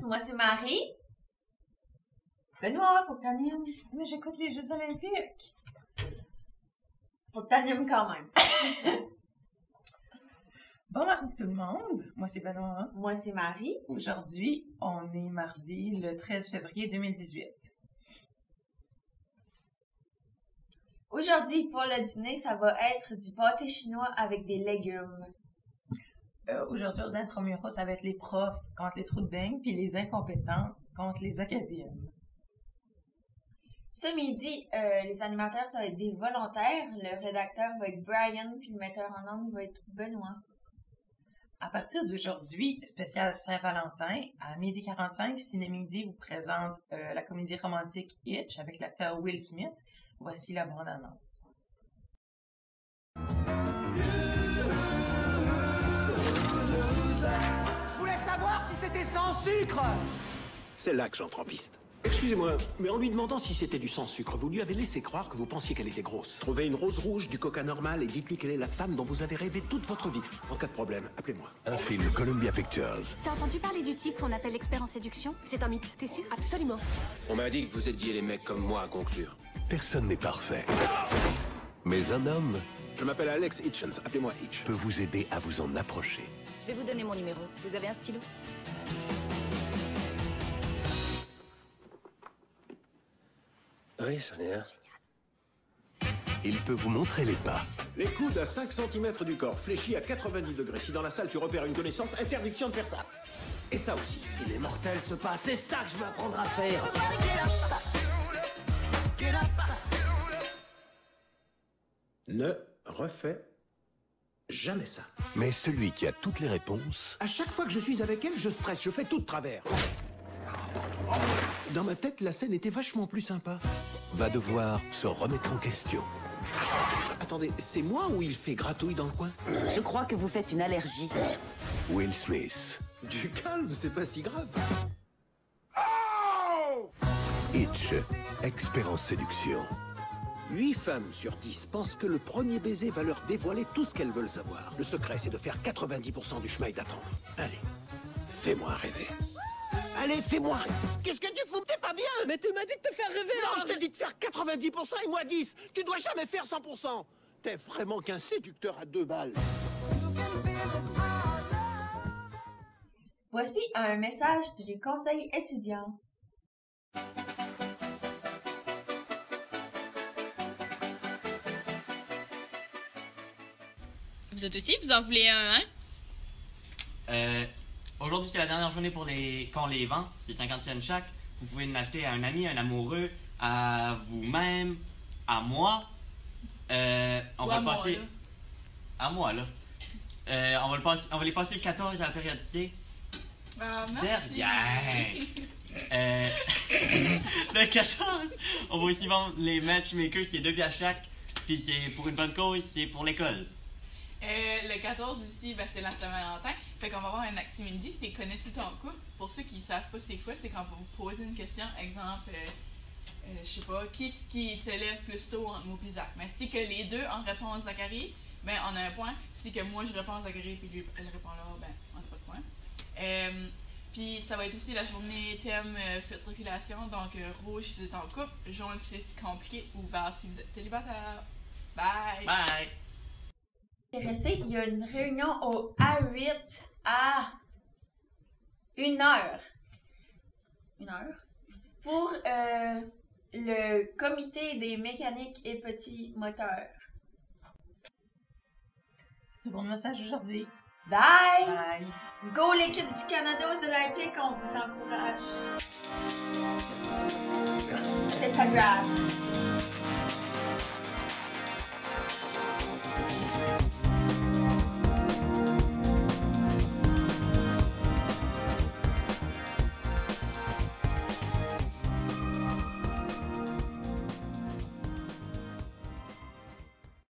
Moi, c'est Marie. Benoît, faut que t'animes. Mais j'écoute les Jeux olympiques. Faut que t'animes quand même. Bon mardi tout le monde. Moi, c'est Benoît. Moi, c'est Marie. Aujourd'hui, on est mardi le 13 février 2018. Aujourd'hui, pour le dîner, ça va être du pâté chinois avec des légumes. Aujourd'hui, aux intramuros, ça va être les profs contre les trous de bain, puis les incompétents contre les acadiens. Ce midi, les animateurs, ça va être des volontaires. Le rédacteur va être Brian, puis le metteur en ondes va être Benoît. À partir d'aujourd'hui, spécial Saint-Valentin, à 12h45, Ciné-Midi vous présente la comédie romantique Hitch avec l'acteur Will Smith. Voici la bande-annonce. Je voulais savoir si c'était sans sucre. C'est là que j'entre en piste. Excusez-moi, mais en lui demandant si c'était du sans sucre, vous lui avez laissé croire que vous pensiez qu'elle était grosse. Trouvez une rose rouge, du coca normal et dites-lui qu'elle est la femme dont vous avez rêvé toute votre vie. En cas de problème, appelez-moi. Un film Columbia Pictures. T'as entendu parler du type qu'on appelle l'expert en séduction? C'est un mythe, t'es sûr? Absolument. On m'a dit que vous aidiez les mecs comme moi à conclure. Personne n'est parfait. Mais un homme Je m'appelle Alex Hitchens, appelez-moi Hitch. peut vous aider à vous en approcher. Je vais vous donner mon numéro. Vous avez un stylo? Oui, j'en ai un. Il peut vous montrer les pas. Les coudes à 5 cm du corps, fléchis à 90 degrés. Si dans la salle tu repères une connaissance, interdiction de faire ça. Et ça aussi. Il est mortel ce pas, c'est ça que je veux apprendre à faire. Ne refais jamais ça. Mais celui qui a toutes les réponses À chaque fois que je suis avec elle, je stresse, je fais tout de travers. Dans ma tête, la scène était vachement plus sympa. va devoir se remettre en question. Attendez, c'est moi ou il fait gratouille dans le coin? Je crois que vous faites une allergie. Will Smith, Du calme, c'est pas si grave. Hitch, expert en séduction. 8 femmes sur 10 pensent que le premier baiser va leur dévoiler tout ce qu'elles veulent savoir. Le secret, c'est de faire 90% du chemin et d'attendre. Allez, fais-moi rêver. Allez, fais-moi rêver. Qu'est-ce que tu fous? T'es pas bien? Mais tu m'as dit de te faire rêver. Non, je t'ai dit de faire 90% et moi 10. Tu dois jamais faire 100%. T'es vraiment qu'un séducteur à 2 balles. Voici un message du conseil étudiant. Vous êtes aussi? Vous en voulez un, hein? Aujourd'hui, c'est la dernière journée pour qu'on les vend. C'est 50 yens chaque. Vous pouvez en acheter à un ami, un amoureux, à vous-même, à moi. On va le passer. À moi, là. On va les passer le 14 à la période C. Ah, merci. Derrière. Le 14, on va aussi vendre les matchmakers, c'est 2 piastres chaque. Puis c'est pour une bonne cause, c'est pour l'école. Le 14 aussi, c'est la Saint-Valentin. Fait qu'on va avoir un activité, c'est connais-tu ton couple? Pour ceux qui savent pas c'est quoi, c'est quand vous posez une question, exemple, je sais pas, qui se lève plus tôt entre moi et Zach? Mais si que les deux en répondent Zachary, on a un point. Si que moi je réponds Zachary puis lui elle répond là, on n'a pas de point. Puis ça va être aussi la journée thème fête circulation, donc rouge si vous êtes en couple, jaune si c'est compliqué, ou vert si vous êtes célibataire. Bye! Bye! Intéressé, il y a une réunion au A8 à 1h. 1h. Pour le comité des mécaniques et petits moteurs. C'est bon message aujourd'hui. Bye! Bye! Go l'équipe du Canada aux Olympiques, on vous encourage. C'est pas grave.